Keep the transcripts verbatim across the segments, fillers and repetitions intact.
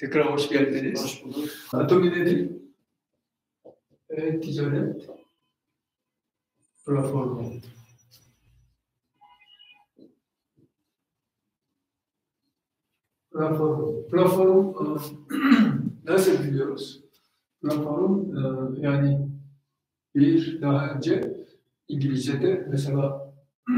Tekrar hoş geldiniz. Hoş bulduk. Atomi nedir? Evet, ticaret platformu. Platform. Platform nasıl biliyoruz? Platform yani bir daha önce İngilizce'de mesela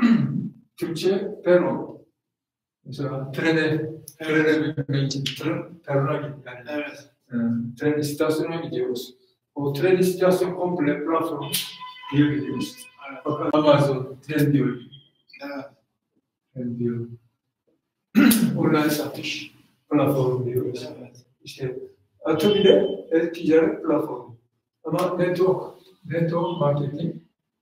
Türkçe peron. Mesela trene, trene binmek için tren, perona gitmek. Yani, evet. e, tren istasyonuna gidiyoruz. O tren istasyon komple platform diyebiliriz. Evet. Fakat Amazon tren diyor. Evet. Tren diyor. Online satış platformu diyoruz. Evet. İşte Atomi'de evet, ticaret platformu. Ama network, network marketing,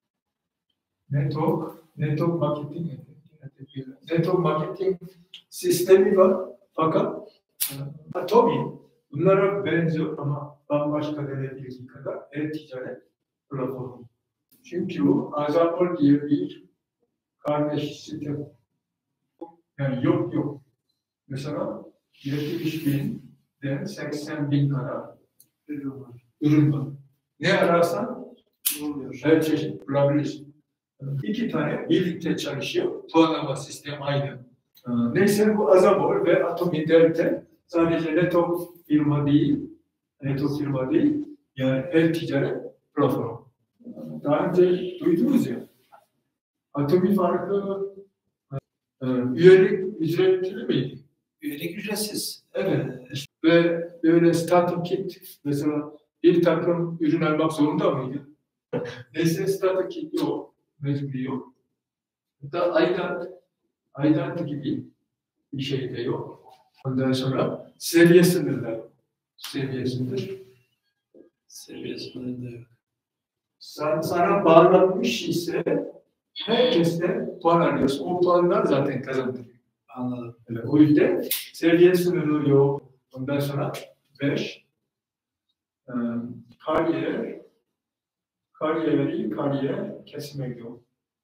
network, network marketing, network marketing sistemi var. Fakat Atomi bunlara benziyor ama bambaşka denediği kadar e-ticaret platformu. Çünkü o Azapol diye bir kardeş sistem. Yani yok yok. Mesela yetmiş binden seksen bin kadar Ürün var. ürün var. Ne ararsan Bulmuyor. her çeşit bulabilirsin. İki tane birlikte çalışıyor. Puanlama sistemi aynı. Neyse bu Azapol ve Atomi derken sadece network firma değil, network firma değil, yani e-ticaret platformu. Daha önce duydunuz ya, Atomi farkı e, üyelik ücretli miydi? Üyelik ücretsiz. Evet. İşte ve böyle starter kit, mesela bir takım ürün almak zorunda mıydı? Neyse starter kit yok, mecburi yok. Hatta aidat, aidat gibi bir şey de yok. Ondan sonra seviye sınırları, seviye sınır. Seviye sınırında yok. Sana, sana bağlanmış ise herkesten puan alıyorsun. O puanlar zaten kazandırıyor. Anladım. Evet, o yüzden seviye sınırı yok. Ondan sonra beş e, kariyer kariyeri kariyer kesme yok.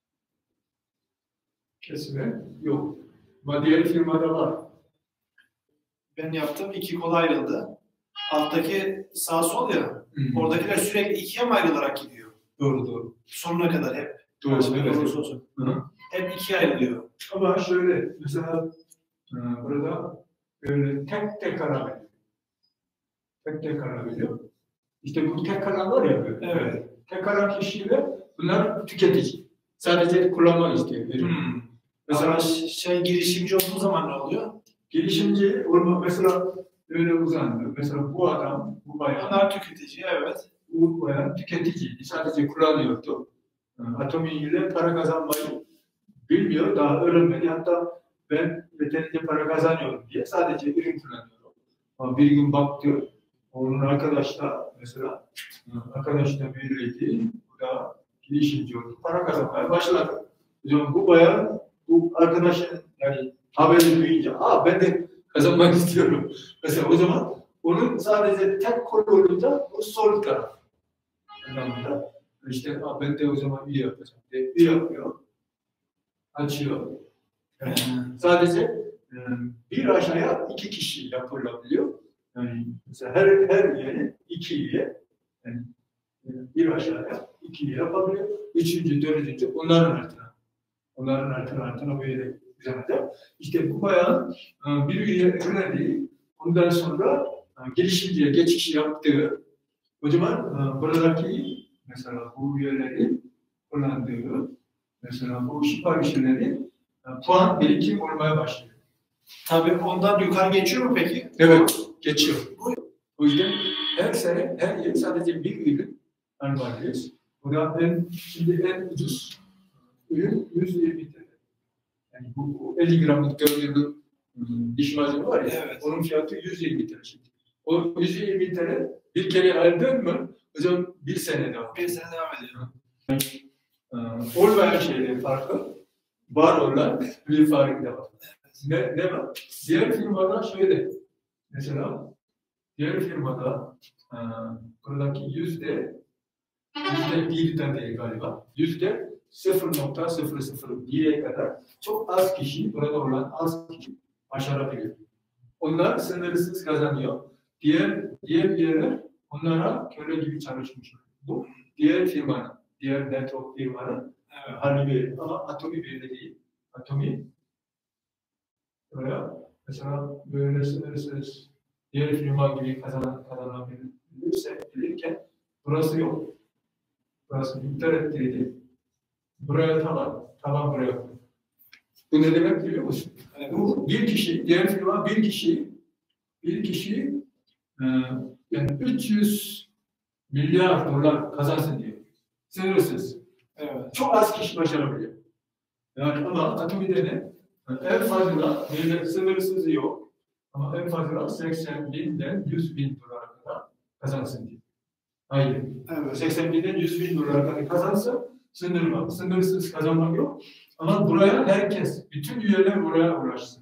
Kesme yok. Ama diğer firmada var. Ben yaptım. İki kola ayrıldı. Alttaki sağ sol ya. Hı-hı. Oradakiler sürekli ikiye mi ayrılarak gidiyor? Doğru doğru. Sonuna kadar hep. Doğru. Evet. Doğrusu olsun. Hı-hı. Hep ikiye ayrılıyor. Ama şöyle mesela e, burada böyle tek tek karar veriyor. Tek tek karar veriyor. İşte bu tek karar var ya böyle. Evet. Tek karar kişiyle bunlar tüketici. Sadece kullanmak istiyor. Hmm. Mesela Ama şey girişimci olduğu zaman ne oluyor? girişimci olmak mesela öyle uzandı. Mesela bu adam, bu bayan, Onlar tüketici, evet. bu bayan tüketiciydi. Sadece kullanıyordu. Atomi ile para kazanmayı bilmiyor, daha öğrenmedi. Hatta ben yeterince para kazanıyorum diye sadece ürün kullanıyorum. Ama bir gün baktı, onun arkadaşla mesela arkadaşla biriydi, bu da girişimci oldu, para kazanmaya başladı. O zaman bu bayan, bu arkadaşın yani haberi duyunca, aa ben de kazanmak istiyorum. Mesela o zaman onun sadece tek kolu olunca bu sol taraf. Anlamında. İşte aa, ben de o zaman iyi yapacağım diye iyi yapıyor. Açıyor. Yani sadece e, bir aşağıya iki kişi yapılabiliyor. Yani mesela her her üyenin iki üye, yani bir aşağıya iki üye yapabiliyor. Üçüncü, dördüncü onların altına. Onların altına altına böyle güzelce. İşte bu bayan bir üye öğrendiği, ondan sonra girişimciye geçiş yaptığı, o zaman buradaki mesela bu üyelerin kullandığı, mesela bu siparişlerin puan birikim olmaya başlıyor. Tabii ondan yukarı geçiyor mu peki? Evet, geçiyor. O yüzden her sene, her yıl sadece bir ürün almalıyız. O da en, şimdi en ucuz ürün yüz yirmi TL. Yani bu elli gramlık gördüğünüz diş macunu var ya, evet. Onun fiyatı yüz yirmi TL şimdi. O yüz yirmi TL bir kere aldın mı, o zaman bir sene devam. Bir sene devam ediyor. Yani, olmayan şeylerin farkı, var olan bir farkı da var. Ne, ne var? Diğer firmada şöyle, mesela diğer firmada e, buradaki yüzde yüzde bir de değil galiba, yüzde sıfır nokta sıfır sıfır bire kadar çok az kişi, burada olan az kişi başarabiliyor. Onlar sınırsız kazanıyor. Diğer diğer üyeler onlara köle gibi çalışmış. Bu diğer firmanın, diğer network firmanın evet, hali bir ama Atomi böyle değil. Atomi böyle mesela böyle sınırsız diğer firma gibi kazanan kazanabilirse bilirken burası yok. Burası iptal ettirdi. Buraya tamam, tamam buraya. Bu ne demek biliyor musun? Evet. Bu bir kişi, diğer firma bir kişi, bir kişi e, yani üç yüz milyar dolar kazansın diyor. Sınırsız. Evet. Çok az kişi başarabiliyor. Yani ama Atomi'de ne? En fazla, böyle sınırsız yok. Ama en fazla seksen binden yüz bin dolara kadar kazansın diyor. Hayır. Evet. seksen binden yüz bin dolara kadar kazansın, sınır var. Sınırsız kazanmak yok. Ama buraya herkes, bütün üyeler buraya ulaşsın.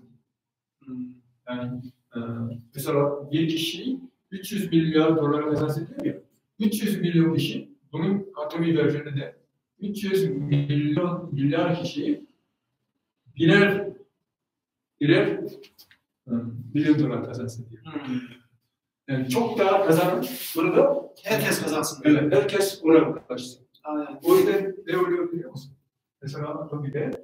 Yani e, mesela bir kişi üç yüz milyar dolar kazansın diyor ya. üç yüz milyon kişi, bunun Atomi versiyonu de üç yüz milyon milyar kişi birer birer milyon dolar kazansın diyor. Hmm. Yani çok daha kazanır. Burada herkes kazansın. Evet, herkes oraya ulaşsın. Aynen. O yüzden ne oluyor biliyor musun? Mesela Atomi'de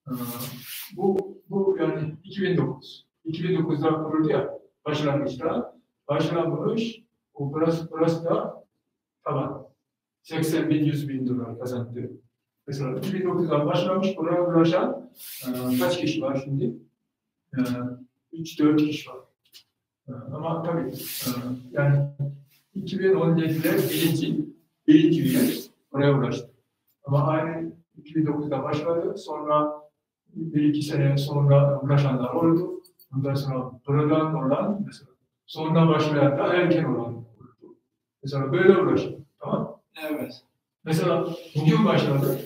bu bu yani iki bin dokuz. iki bin dokuzda kuruldu ya başlangıçta. Başlanmış. O burası, burası da tamam. seksen bin, yüz bin dolar kazandı. Mesela iki bin dokuzdan başlamış, buraya ulaşan e, kaç kişi var şimdi? E, üç dört kişi var. E, ama tabii e, yani iki bin on yedide birinci, birinci üye oraya ulaştı. Ama aynı iki bin dokuzda başladı, sonra bir iki sene sonra ulaşanlar oldu. Ondan sonra buradan olan, mesela sonra başlayan da erken olan oldu. Mesela böyle ulaştı. Tamam. Evet. Mesela bugün başladı.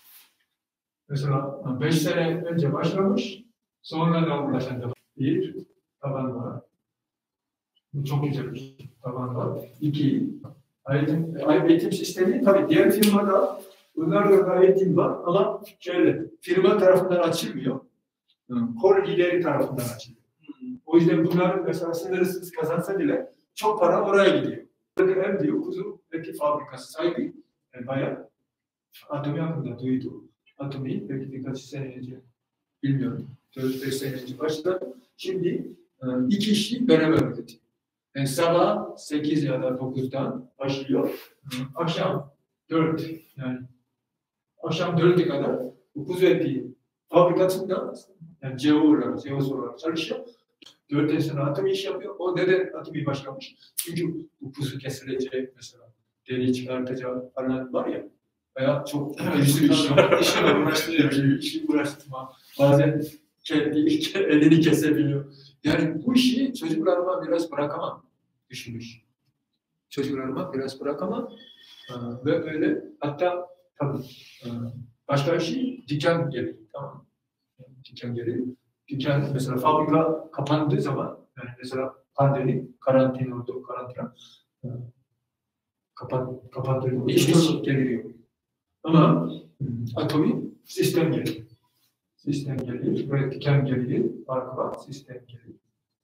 Mesela beş sene önce başlamış, sonra da ulaşan da bir taban var. Bu çok güzel bir taban var. İki, eğitim, eğitim sistemi tabii diğer firmada bunlar da eğitim var ama şöyle firma tarafından açılmıyor. Kol lideri tarafından açılıyor. O yüzden bunlar mesela sınırsız kazansa bile çok para oraya gidiyor. En büyük kuzu eti fabrikası sahibi yani bayağı Atomi hakkında duydu. Atomi belki birkaç sene önce bilmiyorum. dört beş sene önce başladı. Şimdi iki kişi beraber üretiyor. Yani sabah sekiz ya da dokuzdan başlıyor. Akşam dört yani akşam dörde kadar bu kuzu eti fabrikasında yani C E O olarak, C E O'su olarak çalışıyor. Dörtten sonra Atomi iş yapıyor. O neden Atomi başlamış? Çünkü bu kuzu kesilecek mesela. Deri çıkartacak falan var ya. Bayağı çok bir sürü iş var. İşle uğraştırıyor. İşle uğraştırma. Bazen kendi elini kesebiliyor. Yani bu işi çocuklarıma biraz bırakamam düşünmüş. Çocuklarıma biraz bırakamam. Ve böyle hatta tabii başka bir şey dükkan gelir. Tamam. Dükkan gelir. Dükkan mesela fabrika kapandığı zaman yani mesela pandemi, karantina oldu, karantina kapat, kapattırıyor. Hiç geliriyor. Ama Atomi sistem gelir. Sistem gelir. Böyle dükkan gelir. Farkı var. Sistem gelir.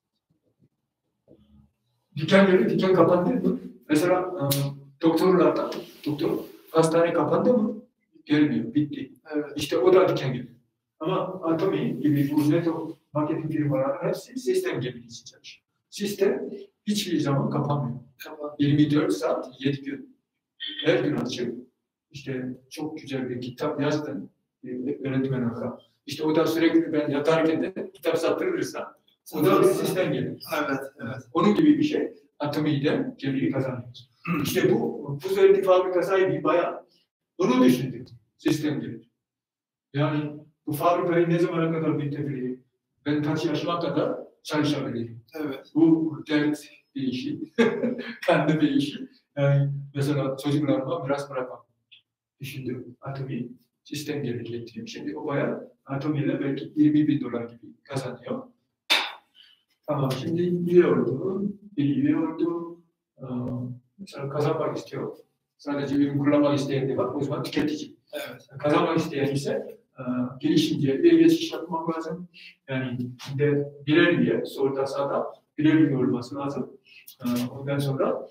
Dükkan gelir. Dükkan kapandı mı? Mesela doktorlardan doktor hastane kapandı mı? Gelmiyor. Bitti. Evet. İşte o da dükkan gelir. Ama Atomi gibi bu network marketing firmalar hepsi sistem gelir için çalışıyor. Sistem hiçbir zaman kapanmıyor. yirmi dört saat, yedi gün. Her gün açık. İşte çok güzel bir kitap yazdım öğretmen olarak. İşte o da sürekli ben yatarken de kitap sattırırsa o da bir sistem gelir. Evet, evet. Onun gibi bir şey. Atomi'den geliri kazanıyoruz. İşte bu buz eti fabrika sahibi bayağı bunu düşündü. Sistem gelir. Yani bu fabrikayı ne zamana kadar bitirebilirim? Ben kaç yaşıma kadar çalışabilirim? Evet. Bu dert bir işi. Kendi bir işi. Yani mesela çocuklarıma biraz bırakamam. Düşündüm. Atomi sistem geri getireyim. Şimdi o bayağı Atomi ile belki yirmi bin dolar gibi kazanıyor. Tamam. Şimdi üye oldu. Bir üye oldu. Ee, mesela kazanmak istiyor. Sadece ürün kullanmak isteyen de var. O zaman tüketici. Evet. Kazanmak isteyen ise e, girişimciye bir geçiş yapmak lazım. Yani de birer üye, solda sağda birer üye olması lazım. E, ondan sonra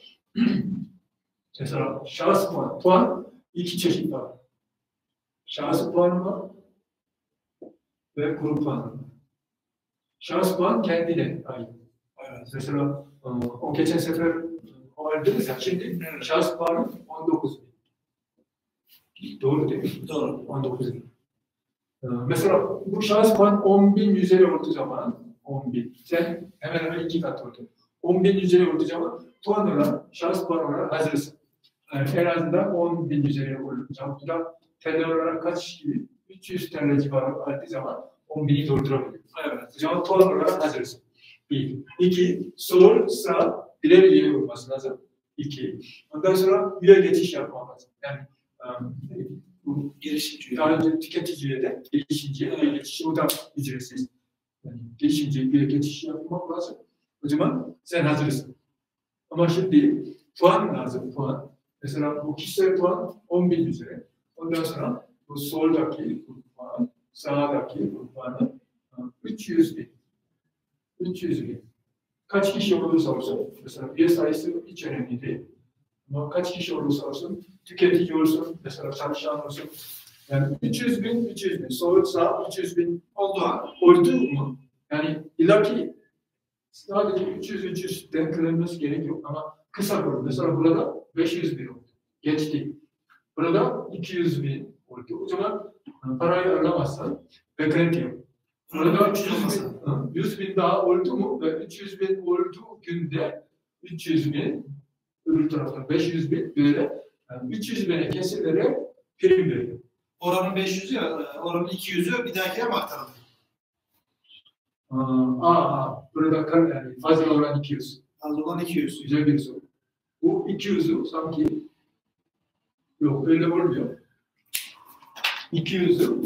mesela şahıs puan, puan iki çeşit var. Şahıs puanı var ve grup puanı var. Şahıs puan kendine ait. Evet. Mesela o geçen sefer o aldınız ya, şimdi evet. Şahıs puanı on dokuz bin. Doğru değil mi? Doğru. on dokuz bin. Ee, mesela bu şahıs puan on bin üzeri olduğu zaman on bin. Sen hemen hemen iki kat oldu. on bin üzeri olduğu zaman puan olarak, şahıs puan olarak hazırsın. Yani en azından on bin üzeri olacak. Bu da T L olarak kaç gibi? üç yüz T L civarı aldığı zaman on bini doldurabilir. Evet. O zaman puan olarak hazırsın. Bir. İki. Sol, sağ, birer üye olması lazım. İki. Ondan sonra üye geçiş yapmak lazım. Yani um, bu girişimci, daha önce tüketiciye de girişimciye üye geçişi, o da ücretsiz. Yani girişimciye üye geçiş yapmak lazım. O zaman sen hazırsın. Ama şimdi puan lazım, puan. Mesela bu kişisel puan on bin üzeri. Ondan sonra bu soldaki puan, sağdaki puanı üç yüz bin. üç yüz bin. Kaç kişi olursa olsun, mesela üye sayısı hiç önemli değil. Ama kaç kişi olursa olsun, tüketici olsun, mesela çalışan olsun. Yani üç yüz bin, üç yüz bin. Sol, sağ, üç yüz bin oldu, oldu mu? Yani illaki sadece üç yüz üç yüz denklenmesi gerekiyor ama kısa olur. Mesela burada beş yüz bin oldu. Geçti. Burada iki yüz bin oldu. O zaman parayı alamazsan beklenti yok. Burada yüz bin daha oldu mu ve üç yüz bin olduğu günde üç yüz bin, öbür taraftan beş yüz bin böyle yani üç yüz bine kesilere prim veriyor. Oranın beş yüzü ya, oranın iki yüzü bir dahakine mi aktarılır? Aa, aa, burada kar, yani fazla olan iki yüz. Fazla olan iki yüz. Güzel bir soru. Bu iki yüzü sanki yok öyle olmuyor. iki yüzü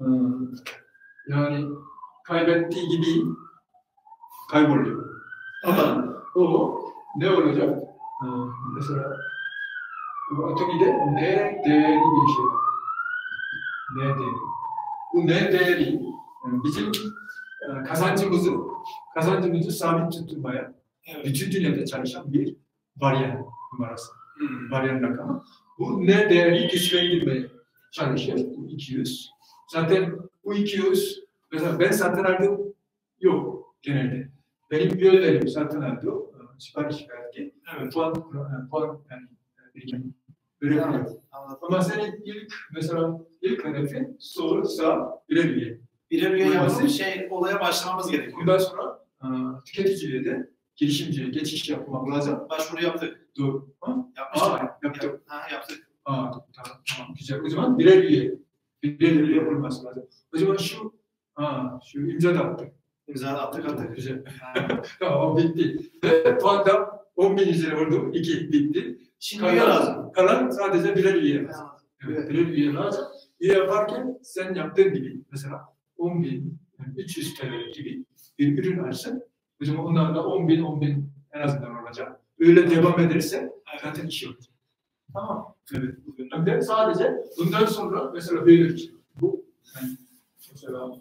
yani kaybettiği gibi kayboluyor. Ama o ne olacak? Ee, mesela bu atomide ne değeri bir şey var. Ne değeri. Bu ne değeri yani bizim e, kazancımızı kazancımızı sabit tutmaya evet. Bütün dünyada çalışan bir varyen numarası. Hmm. Varyen rakamı. Bu ne değeri güçlendirmeye çalışıyor. Bu iki yüz. Zaten bu iki yüz mesela ben satın aldım yok genelde. Benim üyelerim satın aldı, sipariş verdi. Evet. Puan, puan yani birikim. Böyle evet. Ama senin ilk mesela ilk hedefin sol, sağ, birer üye. Birer üye yapalım şey olaya başlamamız gerekiyor. Bundan sonra tüketiciliğe de girişimciye geçiş yapmak lazım. Başvuru yaptık. Doğru. Ha? Yapmıştık. Aa, yaptık. Ha, yaptık. Aa, tamam, tamam, güzel. O zaman birer üye. Birer üye olması lazım. O zaman şu, ha, şu imza da attık. İmza da attık, attık. Güzel. Tamam, bitti. Puan da on bin üzeri oldu. iki bitti. Şimdi üye lazım. Kalan sadece birer üye lazım. Evet, birer üye lazım. Üye yaparken sen yaptığın gibi mesela on bin, üç yüz T L gibi bir ürün alsın. O zaman onlar da on bin, on bin en azından olacak. Öyle devam ederse zaten işi yok. Tamam. Evet. Ben sadece bundan sonra mesela böyle bir şey. Bu yani mesela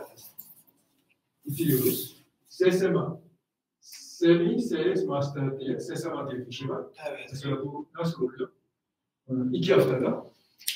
bitiriyoruz. S S M A. Semi Sales Master diye S S M A diye bir şey var. Evet. Mesela bu nasıl oluyor? İki haftada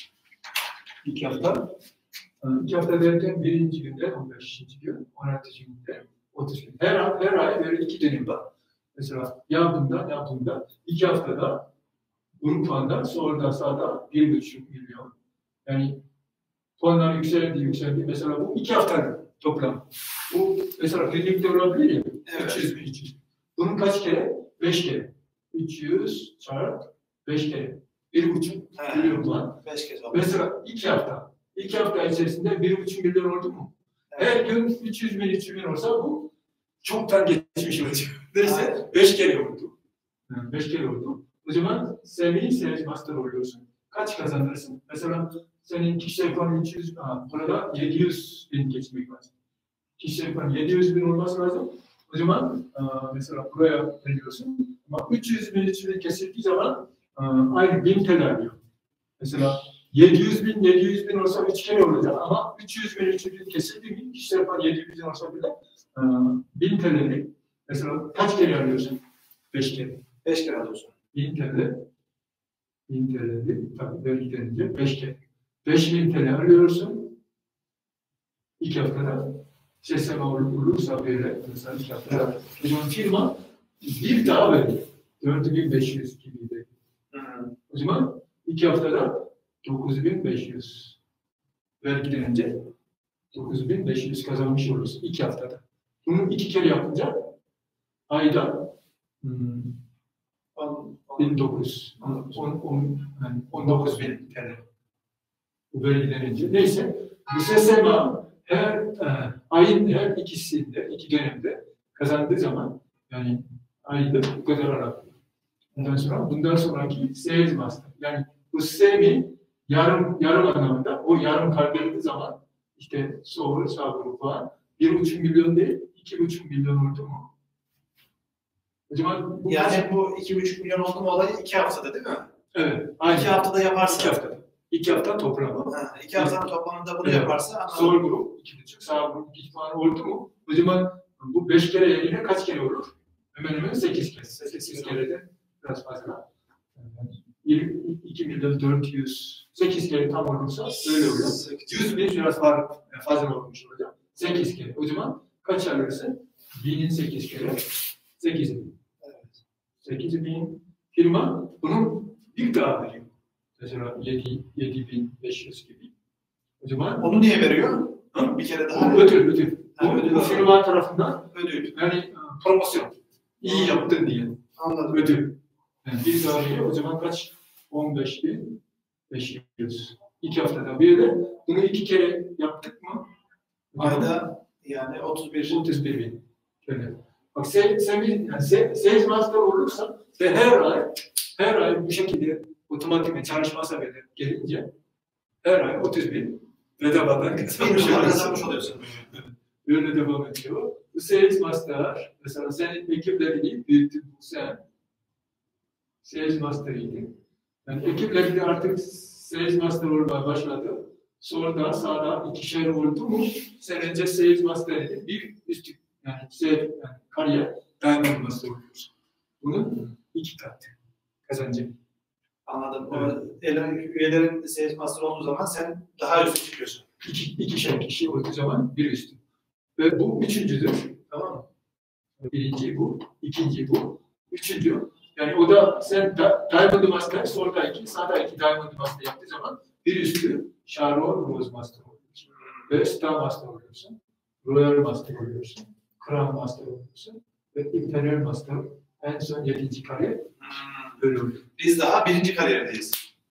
iki hafta iki hafta derken birinci günde on beşinci gün, on altıncı günde otuz gün. Her, her ay böyle iki dönem var. Mesela ya bunda ya bunda iki haftada grup puandan solda sağda bir buçuk milyon. Yani puanlar yükseldi yükseldi. Mesela bu iki haftada toplam. Bu mesela birlikte olabilir ya. Evet. üç yüz bin. Bunun kaç kere? Beş kere. üç yüz çarpı beş kere. Bir buçuk milyon puan. Beş kez oldu. Mesela iki hafta. İki hafta içerisinde bir buçuk milyon oldu mu? Evet. Her gün üç yüz bin, üç yüz bin olsa bu çoktan geçmiş olacak. Neyse beş kere oldu. Yani beş kere oldu. O zaman semi sales master oluyorsun. Kaç kazanırsın? Mesela senin kişisel puanı üç yüz, aha, burada yedi yüz bin geçmek lazım. Kişisel puanı yedi yüz bin olması lazım. O zaman aa, mesela buraya veriyorsun. Ama üç yüz bin, üç yüz bin kesildiği zaman aa, aynı bin T L alıyor. Mesela yedi yüz bin, yedi yüz bin olsa üç kere olacak ama üç yüz bin, üç yüz bin kesildi mi? Kişisel para yedi yüz bin olsa bile bin T L'lik mesela kaç kere alıyorsun? beş kere. beş kere alıyorsun. bin T L, bin T L'lik tabii vergi denince beş kere. beş bin T L alıyorsun. İki haftada S S M olursa böyle mesela iki haftada. Evet. O zaman firma bir daha veriyor. dört bin beş yüz gibi de. O zaman iki haftada dokuz bin beş yüz vergiden önce dokuz bin beş yüz kazanmış oluruz iki haftada. Bunu iki kere yapınca ayda hmm, bin dokuz yüz, on dokuz bin T L. Bu vergiden önce. Neyse, bu S S M A her e, ayın her ikisinde, iki dönemde kazandığı zaman yani ayda bu kadar alabiliyor. Ondan sonra bundan sonraki sales master. Yani bu S M I yarım yarım anlamında o yarım kaldırdığı zaman işte soğur, sağır falan bir buçuk milyon değil, iki buçuk milyon oldu mu? O zaman bu yani kaç... bu iki buçuk milyon oldu mu olayı iki haftada değil mi? Evet. Aynen. İki haftada yaparsa. İki haftada. İki hafta toplamı. Ha, iki haftanın evet. Toplamında bunu evet. Yaparsa. Sol grup iki buçuk, sağ grup iki puan oldu mu? O zaman bu beş kere yerine kaç kere olur? Hemen hemen sekiz kere. Sekiz kere de biraz fazla. iki milyon dört yüz, sekiz kere tam olursa öyle oluyor. yüz bin biraz fazla olmuş olacak. sekiz kere. O zaman kaç alırsın? binin sekiz kere. sekiz bin. Evet. sekiz bin firma bunu bir daha veriyor. Mesela yedi bin beş yüz gibi. O zaman onu niye veriyor? Ha? Bir kere daha. Ödül, ödül. Ha, bu, ödül bu firma tarafından ödül. Yani promosyon. İyi yaptın diye. Anladım. Ödül. Yani bir daha veriyor. O zaman kaç? on beş bin beş yüz. İki haftada bir de bunu iki kere yaptık mı? Ayda yani otuz bir. otuz bir bin. Şöyle. Bak sen, sen bir yani sales master olursa ve her ay her ay bu şekilde otomatik çalışma sebebi gelince her ay otuz bin bedavadan kazanmış oluyorsun. Böyle devam ediyor. Bu sales master mesela senin ekiplerini büyüttün bu sen sales master'ıydın. Yani ekiplerini artık sales master olmaya başladı. Sonra da sağda ikişer oldu mu sen önce sales master'ıydın. Bir üstü yani sales yani kariyer diamond master oluyorsun. Bunun iki katı kazancı. Anladım. Evet. O üyelerin sales master olduğu zaman sen daha üstü çıkıyorsun. İki, ikişer kişi olduğu zaman bir üstü. Ve bu üçüncüdür. Tamam mı? Birinci bu, ikinci bu, üçüncü. Yani o da sen da, Diamond Master, solda iki, sağda iki Diamond Master yaptığı zaman bir üstü Sharon Rose Master oluyorsun. Ve Star Master oluyorsun. Royal Master oluyorsun. Crown Master oluyorsun. Ve Imperial Master en son yedinci kariyer böyle oluyor. Biz daha birinci kariyerdeyiz.